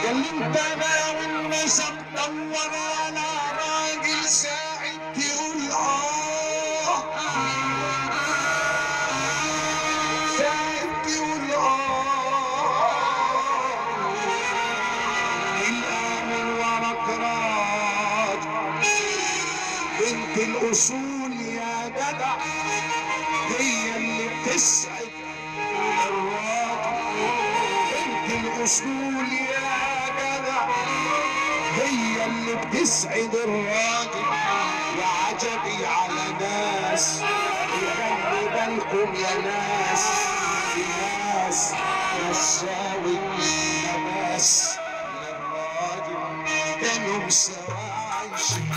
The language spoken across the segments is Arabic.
اللي انت ناوي النسب دور على راجل ساعد تقول ساعد تقول الامن وراك راج بنت الاصول يا جدع هي اللي بتسعد الراجل بنت الاصول يا جدع هي اللي بتسعد الراجل وعجبي على ناس يخلي بالكم يا ناس في ناس نساوي ناس للراجل كانوا مساويين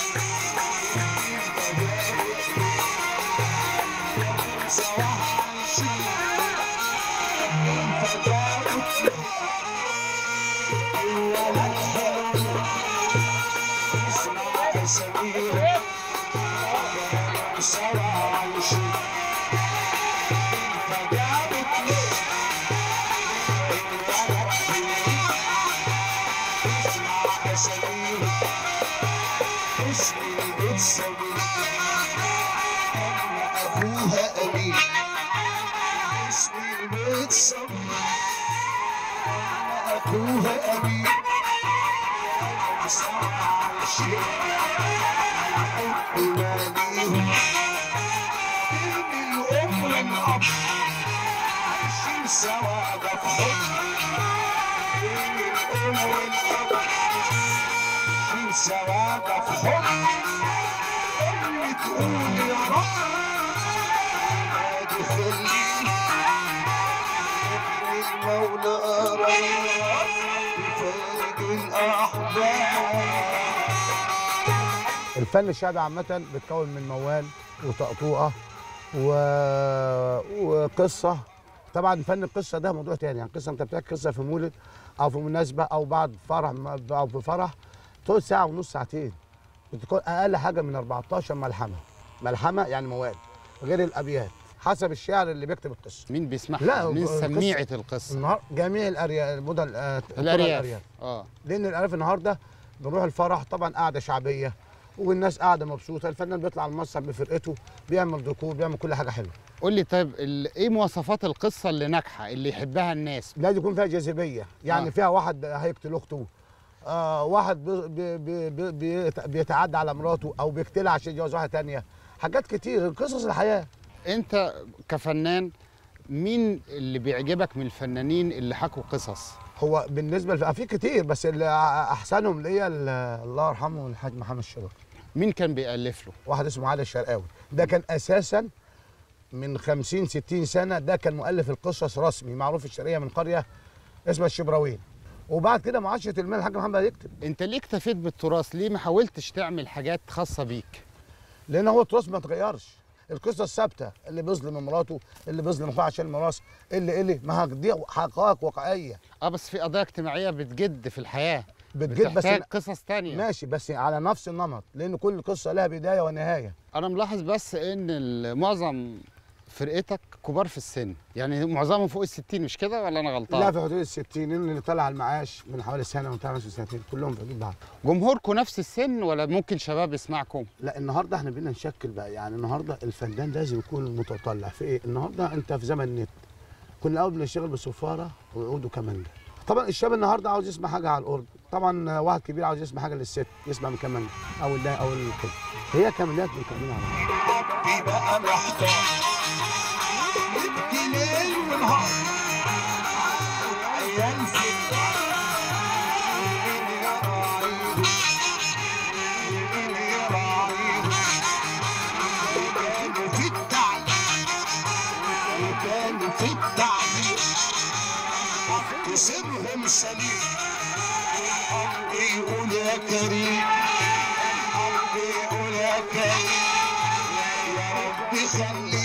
أبوها أمين حب ماليهم الأم والأب عايشين سوا ده في حب الأم والأب عايشين سوا ده في حب أمي تقول يا رب نادي خليني المولى أراد يفارق الأحباب. الفن الشعبي عامة بيتكون من موال وطقطوقة وقصة. طبعا فن القصة ده موضوع تاني، يعني قصة انت بتحكي قصة في مولد او في مناسبة او بعد فرح او في فرح تقعد ساعة ونص ساعتين، بتكون اقل حاجة من 14 ملحمة يعني موال غير الابيات حسب الشاعر اللي بيكتب القصة. مين بيسمعها؟ لا مين سميعة القصة؟ جميع الارياف الارياف لان الارياف النهارده بنروح الفرح طبعا قاعدة شعبية والناس قاعده مبسوطه، الفنان بيطلع المسرح بفرقته بيعمل ديكور بيعمل كل حاجه حلوه. قول لي طيب ايه مواصفات القصه اللي ناجحه اللي يحبها الناس؟ لازم يكون فيها جاذبيه، يعني فيها واحد هيقتل اخته، واحد بيتعدى على مراته او بيقتلها عشان يتجوز واحده ثانيه، حاجات كتير قصص الحياه. انت كفنان مين اللي بيعجبك من الفنانين اللي حكوا قصص؟ هو بالنسبه في كتير بس اللي احسنهم ليا الله يرحمه الحاج محمد الشرقاوي. مين كان بيألف له؟ واحد اسمه علي الشرقاوي، ده كان اساسا من 50 60 سنه ده كان مؤلف القصص رسمي معروف في الشرقيه من قريه اسمها الشبراوين، وبعد كده معاشره المال الحاج محمد يكتب. انت ليه اكتفيت بالتراث؟ ليه ما حاولتش تعمل حاجات خاصه بيك؟ لان هو التراث ما اتغيرش، القصه الثابته، اللي بيظلم مراته، اللي بيظلم اخوه عشان الميراث، اللي ما دي حقائق واقعيه. بس في قضايا اجتماعيه بتجد في الحياه، بتجد بس قصص تانية ماشي، بس على نفس النمط، لان كل قصه لها بدايه ونهايه. انا ملاحظ بس ان معظم فرقتك كبار في السن، يعني معظمهم فوق ال60 مش كده ولا انا غلطان؟ لا في حدود ال60، اللي طلع المعاش من حوالي سنه وطلع سنتين كلهم في حدود بعض. جمهوركم نفس السن ولا ممكن شباب يسمعكم؟ لا النهارده احنا بدنا نشكل بقى، يعني النهارده الفنان لازم يكون متطلع في ايه؟ النهارده انت في زمن النت، كنا الاول بنشتغل بصفاره وعود وكمانجه. طبعا الشاب النهارده عاوز يسمع حاجه على الارض، طبعا واحد كبير عاوز يسمع حاجه للست يسمع من كمانجه او الدا او الكده، هي كمانجات بنكملها على بعض. بقى محتار يبكي ليل ونهار عيال في الدار كانوا في التعليم وكانوا في التعليم تصيبهم سليم الأرض يقول يا كريم الأرض يقول يا كريم يا رب خلي